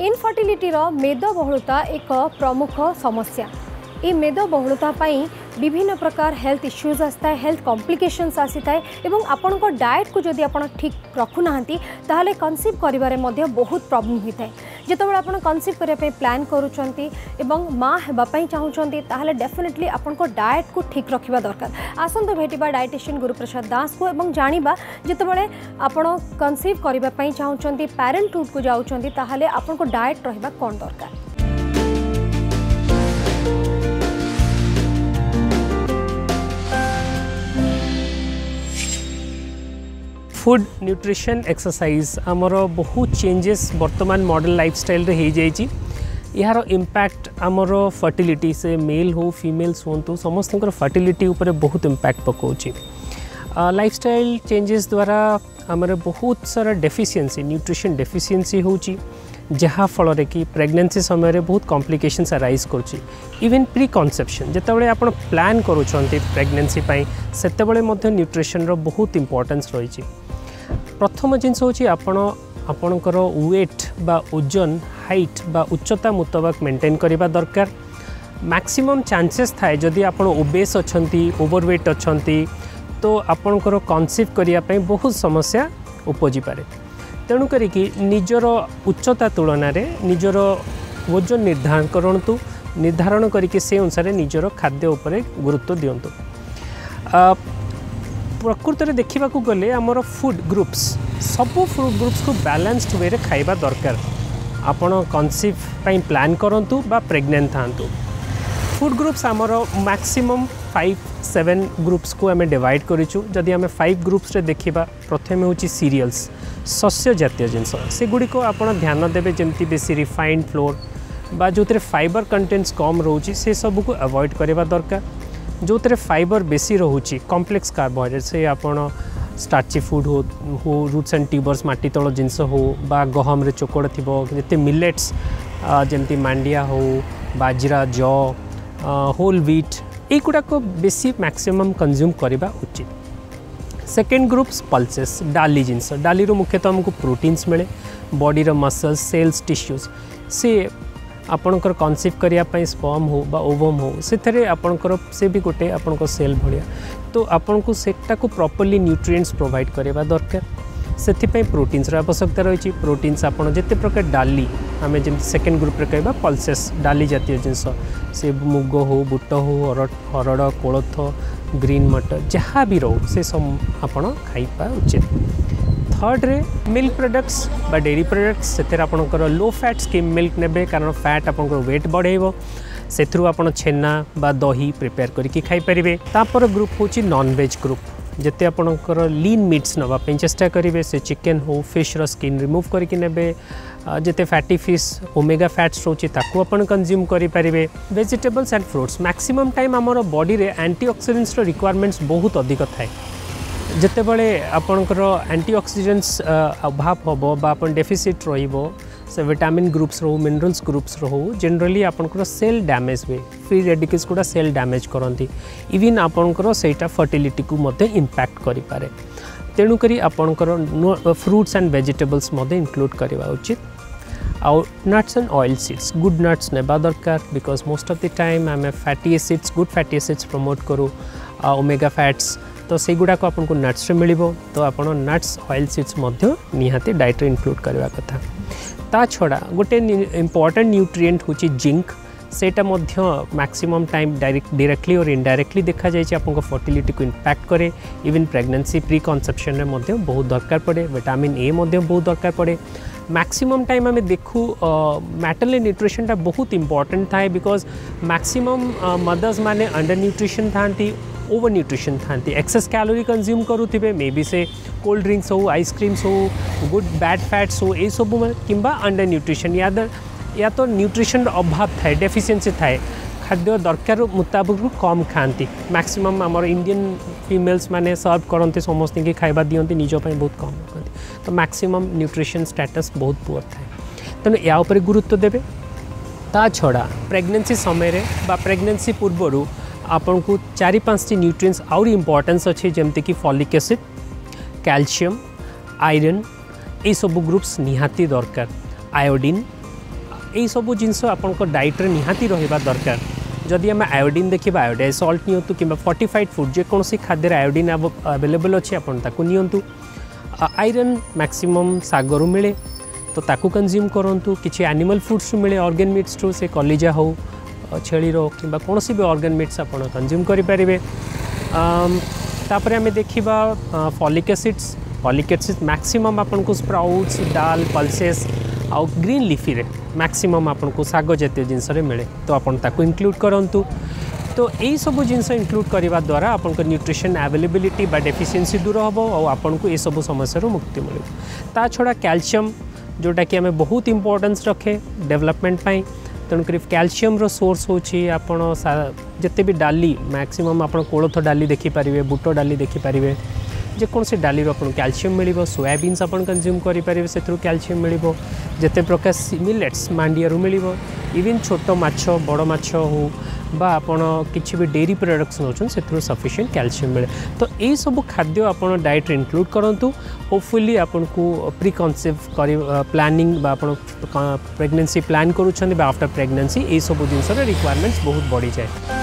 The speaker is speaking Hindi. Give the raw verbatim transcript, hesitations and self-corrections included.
इनफर्टिलिटी रो मेदबहुलता एक प्रमुख समस्या। ये मेदबहुलता पाई विभिन्न प्रकार हेल्थ इश्यूज आसता है, हेल्थ कॉम्प्लिकेशंस आसी थाए एवं आपण को डाइट को जदि आपण ठीक रखु नाहंती ताहले कंसीव करिवारे मध्ये बहुत प्रॉब्लम होता है। जेतबेले आपण कंसीव करिया पे प्लान करूचंती एवं मां हेबा पई चाहूचंती ताहले डेफिनेटली आपण को डाइट को ठीक रखिबा दरकार। आसंतो भेटिबा डाइटिशियन गुरुप्रसाद दास को एवं जानिबा जेतबेले आपण कंसीव करिबा पई चाहूचंती पेरेंटहुड को जाउचंती ताहले आपण को डाइट रहिबा कोन दरकार। फूड न्यूट्रिशन एक्सरसाइज आमर बहुत चेंजेस वर्तमान मॉडर्न लाइफस्टाइल रे हो जाइए। यार इम्पैक्ट आमर फर्टिलिटी से मेल हो फीमेल्स हूँ समस्त फर्टिलिटी उपर बहुत इम्पैक्ट पकाउछि। लाइफस्टाइल चेंजेस द्वारा आमर बहुत सारा डेफिशिएंसी न्यूट्रिशन डेफिशिएंसी होची जहाँ फल कि प्रेगनेंसी समय बहुत कॉम्प्लिकेशंस अराइज करुच्ची। इवन प्री कनसेप्शन जितेबाला आप प्लान करुँच प्रेगनेंसी सेतेबाला न्यूट्रिशन रो बहुत इम्पोर्टेंस रही। प्रथम जिनस हूँ आपण आपणकर वेट बा ओजन हाइट बा उच्चता मुताबक मेंटेन करने दरकार। मैक्सिमम चांसेस थाए जदि आप ओबेस अच्छी ओवरवेट अच्छी तो आपणकर कनसीव करने बहुत समस्या उपजी पारे। तेणु करिकी निजर उच्चता तुलन में निजर ओजन निर्धारण करंतु निर्धारण करके से अनुसार निजर खाद्य उपरे गुरुत्व दियंतु। प्रकृत में देखा गले आमर फूड ग्रुप्स सबू फूड ग्रुप्स को बैलेंस्ड वे खाइबा दरकार। आपण कनसीव प्लान करंतु बा प्रेग्नेंट थांतु। फूड ग्रुप्स आमर मैक्सिमम फाइव सेवेन ग्रुप्स को आम डिवाइड करूँ। जदि आम फाइव ग्रुप्स रे देखा प्रथम हूँ सीरियल्स शस्य जातीय जिनस से गुड़िक आप ध्यान देवे जमी बेसी रिफाइंड फ्लोर बा जो फाइबर कंटेंट्स कम रोचे से सब को अवॉइड करवा दरकार। जो फाइबर बेसी रोचे कॉम्प्लेक्स कार्बोहाइड्रेट से आप स्टार्ची फूड हो हो रूट्स एंड ट्यूबर्स माटी तल जिनस हो बा गहम रे चोकड़ थी जिते मिलेट्स जमती मांडिया हो बाजरा जौ होल व्हीट युड़ाक बेसी मैक्सिमम कंज्यूम करवा उचित। सेकेंड ग्रुप्स पल्सेस डाली जिनस डाली रो मुख्यतः हमको प्रोटीन्स मिले बॉडी रो मसल्स सेल्स टिश्यूज से आपणकर कनसीव करने स्पर्म हो बा ओवम हो से आपणकर से भी गोटे आपणकर सेल भाया तो आपन को सेटा को प्रॉपर्ली न्यूट्रिएंट्स प्रोवाइड करवा दरकार। से प्रोटीन्स आवश्यकता रही। प्रोटीन्स आपड़ जिते प्रकार डाली आम जमी सेकेंड ग्रुप रे कहबा पल्सेस डाली जातीय जिनस से मुग हो बुट हो हरड़ कोलथ ग्रीन मटर जहाँ भी रो से सब आपड़ खाइबा उचित। थर्ड रे मिल्क प्रोडक्ट्स बा डेयरी प्रोडक्ट्स से आपणकर लो फैट स्किम मिल्क नेबे कारण फैट आपंकर वेट बढ़ेब से आप छेना बा दही प्रिपेयर करके खाई पारे। तापर ग्रुप होची नॉन वेज ग्रुप जिते आपणकर लीन मीट्स नवाई चेष्टा करेंगे से चिकेन हो फिश रो स्किन रिमूव करके नेबे जिते फैटी फिश ओमेगा फैट्स रोचे ताकू अपन कंज्यूम करें। Vegetables and fruits maximum time आमर बॉडी रे एंटीऑक्सीडेंट्स रो रिक्वायरमेंट्स बहुत अधिक थाए। जिते बड़े आपणकर एंटीऑक्सीडेंट्स अभाव हम बा डेफिसिट रो से विटामिन ग्रुप्स रो मिनरल्स ग्रुप्स रो जनरली आपणकर सेल डैमेज हुए फ्री रेडिकल्स गुड़ा सेल डैमेज करती इवन आपणकर सेटा फर्टिलिटी को मध्य इंपैक्ट करि पारे। तेणुकरी आपणकर फ्रूट्स एंड वेजिटेबल्स मध्य इंक्लूड करवा उचित। आउ nuts and oil seeds good nuts नेबा दरकार because most of the time आम fatty acids good fatty acids promote करूँ ओमेगा फैट्स तो से गुड़ाक आपको नट्स रे मिलिबो तो आप नट्स ऑयल सीड्स मध्य निहाती डाइट रे इंक्लूड करवा कथा। ता छड़ा गोटे इम्पोर्टेंट न्यूट्रिएंट होची जिंक सेटा मध्य मैक्सिमम टाइम डायरेक्ट डायरेक्टली और इनडायरेक्टली देखा जाए आपको फर्टिलिटी को इंपैक्ट करे। इवन प्रेगनेंसी प्री कनसेप्शन में मध्य बहुत दरकार पड़े। विटामिन ए मध्य बहुत दरकार पड़े। मैक्सिमम टाइम आम देखू मैटरनल न्यूट्रिशनटा बहुत इंपॉर्टेंट थाए बिकॉज मैक्सिमम मदर्स माने अंडर न्यूट्रिशन थांती ओवर न्यूट्रिशन थांती एक्सेस कैलोरी कंज्यूम करुवे मे बी से कोल्ड ड्रिंक्स हो आइसक्रीम्स हो गुड बैड फैट्स हो ये सब किंबा अंडर न्यूट्रिशन या या तो न्यूट्रिशन अभाव थाए डेफिशिएंसी थाए खाद्य दरकार मुताबिक कम खाती। मैक्सिमम आमर इंडियन फीमेल्स माने सर्व करते समस्त की खाइबा दियंती निजपाई बहुत कम करते तो मैक्सिमम न्यूट्रिशन स्टेटस बहुत पुअर थाए। तेणु या उपरे गुरुत्व देवे। ता छड़ा प्रेगनेंसी समय बा प्रेगनेंसी पूर्वर आपन को चारि पाँच न्यूट्रिएंट्स आउर इम्पोर्टेंस अच्छे जमती कि फॉलिक एसिड कैल्शियम आयरन ये सब ग्रुप्स निहाती दरकार। आयोडीन यही सब जिनस आपंक डाइट्रे निहाती रहा दरकार जदि आम आयोडीन देखा आयोडाइज सल्ट नियंतु कि फोर्टिफाइड फूड जेकोसी खाद्य आयोडीन अवेलेबल अच्छी आपको नियंतु आयरन मैक्सिमम सागरू मिले तो ताकू कंज्यूम करूँ किसी एनिमल फूड्स मिले ऑर्गेन मीट्स टू से कलिजा हो छेली कि कौन भी ऑर्गेन मीट्स आप कंज्यूम करेंगे। तापर आम देखा folic acids folic acids maximum आपन को स्प्राउट्स दाल पल्सेस आउ ग्रीन लीफी रे मैक्सिमम आपन को साग जातीय जिनस मिले तो आपन ताकू इंक्लूड करंतु। तो यही सब जिनस इंक्लूड करने द्वारा आपन को न्यूट्रिशन अवेलेबिलिटी बा डेफिशिएंसी दूर हम और आपन को ये सब समस्या मुक्ति मिले। ता छड़ा कैल्शियम जोटा कि आम बहुत इंपोर्टेंस रखे डेवलपमेंट पाई तेणुक कैल्शियम रो सोर्स होची आपन जिते भी डाली मैक्सिमम आप कोलथ डाली देखिपारे बुट डाली देखिपारे जेकोसी डाली आप कैल्शियम मिल सोयाबीन्स आप कंज्यूम करेंगे से कैल्शियम मिल जिते प्रकार मिलेट्स मांडिया मिल इवन छोट माछ बड़ माछ हो बा आपन किसी भी डेयरी प्रोडक्ट्स नौन से सफिशिएंट कैल्शियम मिले। तो यही सब खाद्य आप डाइट इंक्लूड करूँ होपफुली आपन को प्री कनसेव कर प्लानिंग प्रेगनेंसी प्लान करूँ आफ्टर प्रेगनेंसी यही सब जिनस रिक्वायरमेंट्स बहुत बढ़ी जाए।